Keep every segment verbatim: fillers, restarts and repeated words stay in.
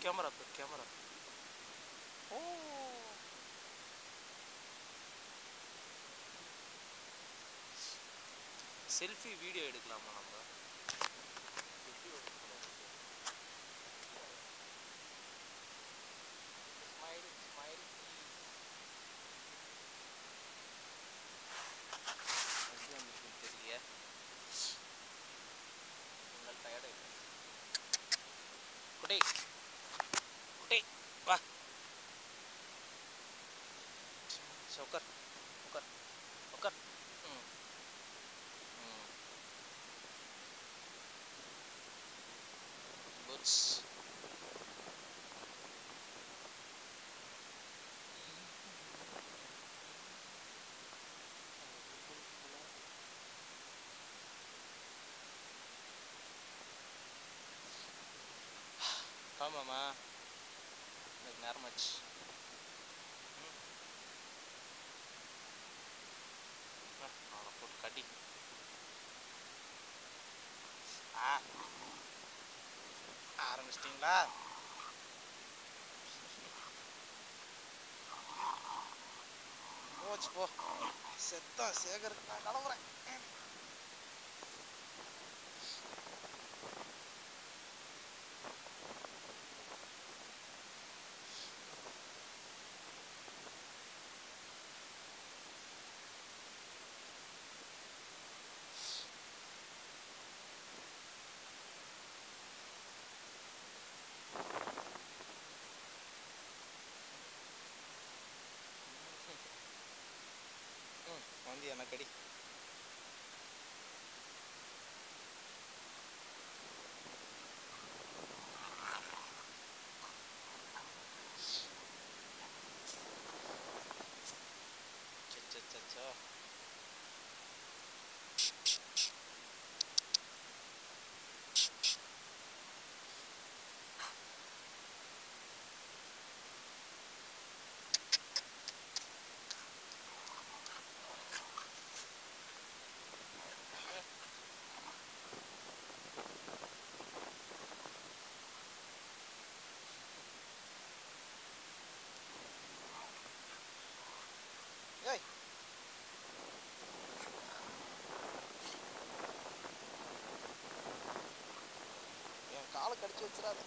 Camera camera. ஓ selfie video எடுக்கலாமா நம்ம? எப்படி எடுக்கணும்? ஸ்மைல் ஸ்மைல் எப்படி வந்துருக்குன்னு தெரியல. உங்கள் டயர்டு குட்டை குட்டை வா உட்கார் உட்கார் உட்கார். ம் ம் குட்ஸ். ஆமாம்மா எனக்கு நேரமாச்சு. ம் அவனை போட்டு கட்டி. ஆ ஆரம்பிச்சிட்டிங்களா? போச்சு போ. செத்தான் சேகருக்கு நான் கிளம்புறேன். ம் வந்து எனக்கு அடி. சச்சோ ஏய் என் காலை கடிச்சு வச்சிடாத.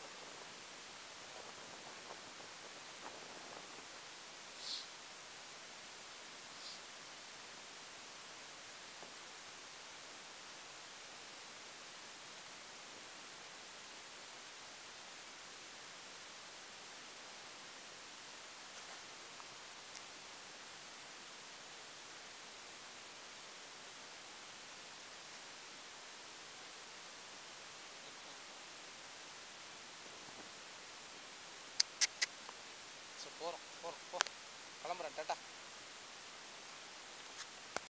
போகிறோம் போகிறோம் போ.